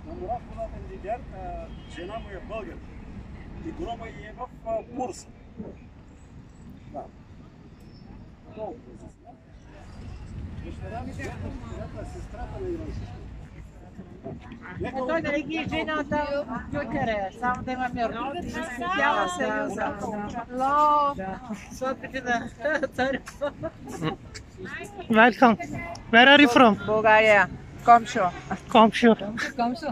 Номера подаден лидер, жена му е българ. И гроба е в Бурса. Да. Толкова за сега. Дъщеря ми сестрата на Иван Шишко. Той да ги жената Гюкере, само да има мир. Тя сериоза. Ло, съответно Welcome. Where are you from? Bulgaria. Комшо. Komşu. Комшо.